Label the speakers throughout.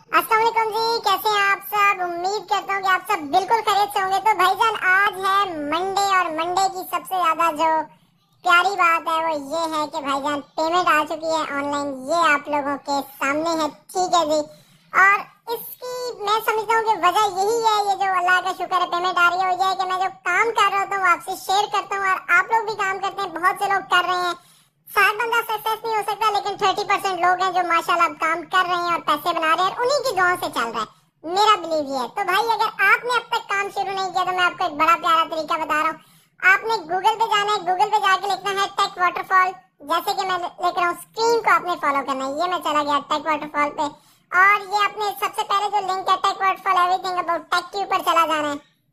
Speaker 1: अस्सलाम वालेकुम जी, कैसे हैं आप सब। उम्मीद करता हूँ कि आप सब बिल्कुल खैरियत से होंगे। तो भाईजान आज है मंडे और मंडे की सबसे ज्यादा जो प्यारी बात है वो ये है कि भाईजान पेमेंट आ चुकी है ऑनलाइन। ये आप लोगों के सामने है, ठीक है जी। और इसकी मैं समझता हूँ कि वजह यही है, ये जो अल्लाह का शुक्र है पेमेंट आ रही है, वो ये है कि मैं जो काम कर रहा हूँ वो आपसे शेयर करता हूँ और आप लोग भी काम करते हैं। बहुत से लोग कर रहे हैं, 60 बंदा सक्सेस नहीं हो सकता, लेकिन 30% लोग हैं जो माशाल्लाह काम कर रहे हैं और पैसे बना रहे हैं और उन्हीं की दुआओं से चल रहा है। मेरा बिलीव ये है। तो भाई अगर आपने अब तक काम शुरू नहीं किया तो मैं आपको एक बड़ा प्यारा तरीका बता रहा हूँ। आपने गूगल पे जाना है, गूगल पे जाके लिखना है टेक वाटरफॉल। जैसे कि मैं लिख रहा हूँ, स्क्रीन को आपने फॉलो करना है। ये मैं चला गया टेक वाटरफॉल पे और ये आपने सबसे पहले जो लिंक है tech waterfall everything about tech के ऊपर चला जाना है,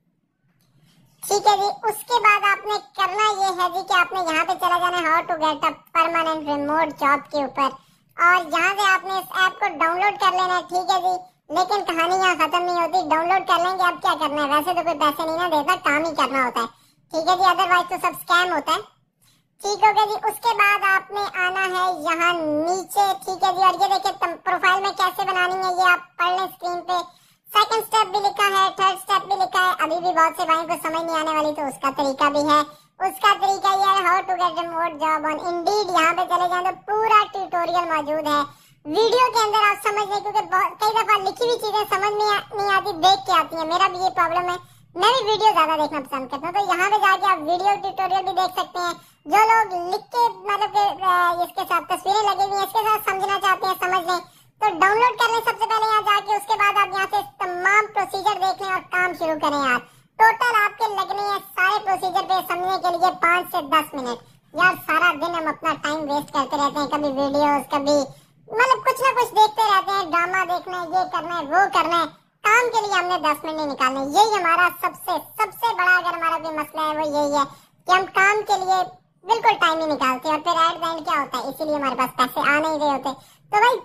Speaker 1: ठीक है जी। उसके बाद आपने करना ये है जी कि आपने यहाँ पे चला जाना है how to get a permanent remote job के ऊपर और यहाँ से आपने इस ऐप को डाउनलोड कर लेना है, ठीक है जी। लेकिन कहानी यहाँ खत्म नहीं होती, डाउनलोड कर लेंगे। अब क्या करना है, वैसे तो कोई पैसे नहीं ना देता, काम ही करना होता है, ठीक है जी। अदरवाइज तो सब स्कैम होता है, ठीक हो गया जी। उसके बाद आपने आना है यहाँ नीचे, ठीक है जी। और ये देखिए प्रोफाइल में कैसे बनानी है ये आप पढ़ लें स्क्रीन पे। सेकंड स्टेप भी लिखा है, थर्ड स्टेप भी लिखा है। अभी भी बहुत से भाइयों को समझ नहीं आने वाली तो उसका तरीका भी है। उसका तरीका ये है how to get remote job on Indeed. यहाँ पे चले जाए तो पूरा ट्यूटोरियल मौजूद है वीडियो के अंदर, आप समझ लें। क्योंकि कई दफा लिखी हुई चीजें समझ में नहीं आती, देख के आती है। मेरा भी ये प्रॉब्लम है, मैं भी वीडियो ज्यादा देखना पसंद करता हूँ। तो यहाँ पे जाके आप वीडियो ट्यूटोरियल भी देख सकते हैं। जो लोग लिख के मतलब इसके साथ तस्वीरें लगी हुई है, इसके साथ समझना चाहते हैं, समझ लें तो डाउनलोड कर लें सबसे पहले यहाँ जाके। उसके बाद आप यहाँ से तमाम प्रोसीजर देख लें और काम शुरू करें यार। टोटल आपके लगने हैं सारे प्रोसीजर पे समझने के लिए 5 से 10 मिनट। यार सारा दिन हम अपना टाइम वेस्ट करते रहते हैं, कभी वीडियोस, कभी मतलब कुछ ना कुछ देखते रहते हैं, ड्रामा देखना है, ये करना है, वो करना है। काम के लिए हमने 10 मिनट नहीं निकालने। यही हमारा सबसे बड़ा अगर हमारा कोई मसला है वो यही है कि हम काम के लिए बिल्कुल टाइम नहीं निकालते और फिर एट द एंड क्या होता है, इसीलिए हमारे पास पैसे आ नहीं रहे होते। तो भाई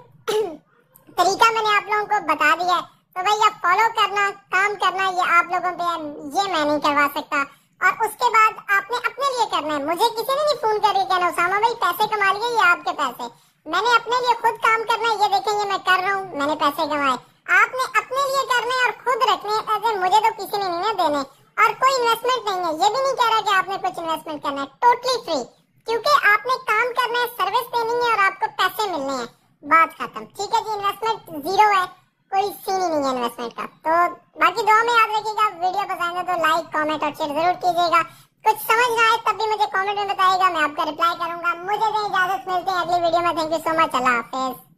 Speaker 1: तरीका मैंने आप लोगों को बता दिया है, तो भाई आप फॉलो करना, काम करना, ये आप लोगों पे ये मैं नहीं करवा सकता। और उसके बाद आपने अपने लिए करना है। मुझे किसी ने नहीं फोन करके कहना उसामा भाई पैसे कमा लिए, ये आपके पैसे। मैंने अपने लिए खुद काम करना है। ये देखें ये मैं कर रहा हूँ, मैंने पैसे कमाए। आपने अपने लिए करने और खुद रखने पैसे। मुझे तो किसी ने नहीं ना देने और कोई इन्वेस्टमेंट नहीं है। ये भी नहीं कह रहा कि आपने कुछ इन्वेस्टमेंट करना है, टोटली फ्री। क्योंकि आपने काम करना है, सर्विस देनी है और आपको पैसे मिलने हैं, बात खत्म, ठीक है जी। इन्वेस्टमेंट जीरो है, कोई सीन ही नहीं है इन्वेस्टमेंट का। तो बाकी दुआ में याद रखिएगा, वीडियो पसंद है तो लाइक, कमेंट और शेयर जरूर कीजिएगा। कुछ समझ ना आए तब भी मुझे कमेंट में बताइएगा, मैं आपका रिप्लाई करूंगा। मुझे दें इजाजत, मिलते हैं अगली वीडियो में। थैंक यू सो मच, अल्लाह हाफिज।